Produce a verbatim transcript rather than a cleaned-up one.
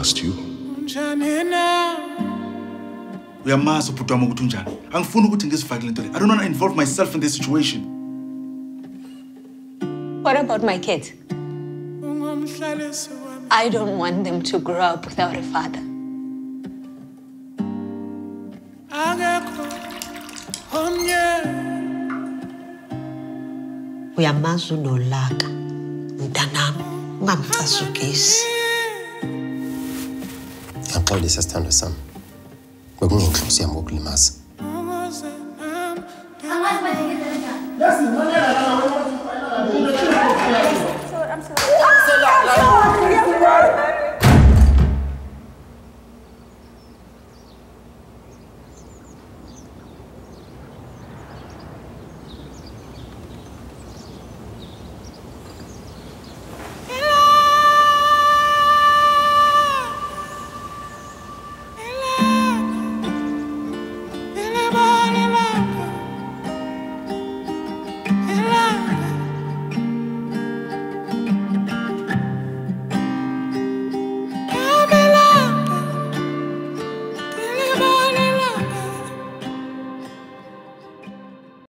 trust you. Uyamazi ubhuti wami ukuthi unjani. Angifuni ukuthi ngizifake lento le. I don't want to involve myself in this situation. What about my kids? I don't want them to grow up without a father. Uyamazi unolaka mntanami ungamcasukisi. Ngiyaxolisa sithando sami. Bekungenhloso yami ukulimaza.